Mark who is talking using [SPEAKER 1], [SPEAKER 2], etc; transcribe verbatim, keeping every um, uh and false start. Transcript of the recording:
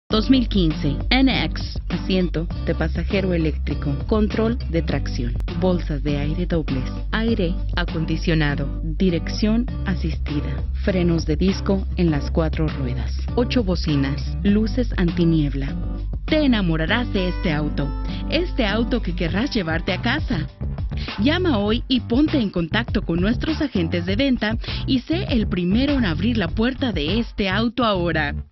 [SPEAKER 1] dos mil quince N X, asiento de pasajero eléctrico, control de tracción, bolsas de aire dobles, aire acondicionado, dirección asistida, frenos de disco en las cuatro ruedas, ocho bocinas, luces antiniebla. Te enamorarás de este auto, este auto que querrás llevarte a casa. Llama hoy y ponte en contacto con nuestros agentes de venta y sé el primero en abrir la puerta de este auto ahora.